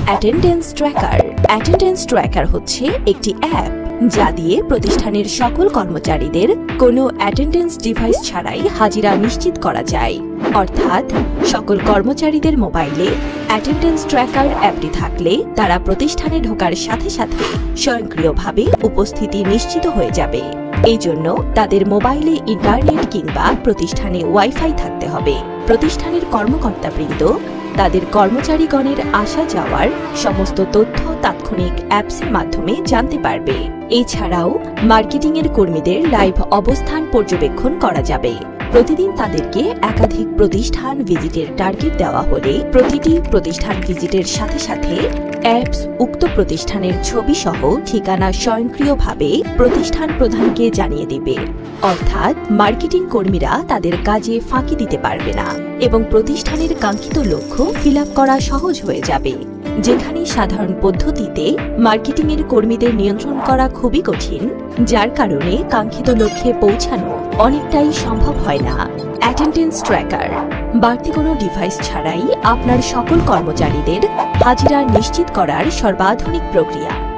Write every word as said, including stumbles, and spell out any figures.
Attendance tracker. Attendance tracker হচ্ছে একটি app যা দিয়ে প্রতিষ্ঠানের সকল কর্মচারীদের কোনো অ্যাটেন্ডেন্স ডিভাইস ছাড়াই হাজিরা নিশ্চিত করা যায়। অর্থাৎ সকল কর্মচারীদের মোবাইলে অ্যাটেন্ডেন্স ট্র্যাকার অ্যাপটি থাকলে তারা প্রতিষ্ঠানে ঢোকার সাথে সাথে স্বয়ংক্রিয়ভাবে উপস্থিতি নিশ্চিত হয়ে যাবে। এই জন্য তাদের মোবাইলে ইন্টারনেট কিংবা প্রতিষ্ঠানে ওয়াইফাই থাকতে হবে। প্রতিষ্ঠানের কর্মকর্তাবৃন্দ তাদের কর্মচারীগণের আসা যাওয়ার সমস্ত তথ্য তাৎক্ষণিক অ্যাপসের মাধ্যমে জানতে পারবে। এছাড়াও মার্কেটিং এর কর্মীদের লাইভ অবস্থান পর্যবেক্ষণ করা যাবে। প্রতিদিন তাদেরকে একাধিক প্রতিষ্ঠান ভিজিটের টার্গেট দেওয়া হলে প্রতিটি প্রতিষ্ঠান ভিজিটের সাথে সাথে অ্যাপস উক্ত প্রতিষ্ঠানের ছবি সহ ঠিকানা স্বয়ংক্রিয়ভাবে প্রতিষ্ঠান প্রধানকে জানিয়ে দিবে। অর্থাৎ মার্কেটিং কর্মীরা তাদের কাজে ফাঁকি দিতে পারবে না এবং প্রতিষ্ঠানের কাঙ্ক্ষিত লক্ষ্য ফিল আপ করা সহজ হয়ে যাবে। যেখানে সাধারণ পদ্ধতিতে মার্কেটিং এর কর্মীদের নিয়ন্ত্রণ করা খুবই কঠিন, যার কারণে কাঙ্ক্ষিত লক্ষ্যে পৌঁছানো অনেকটাই সম্ভব হয় না। অ্যাটেন্ডেন্স ট্র্যাকার বাড়তি কোনো ডিভাইস ছাড়াই আপনার সকল কর্মচারীদের হাজিরা নিশ্চিত করার সর্বাধুনিক প্রক্রিয়া।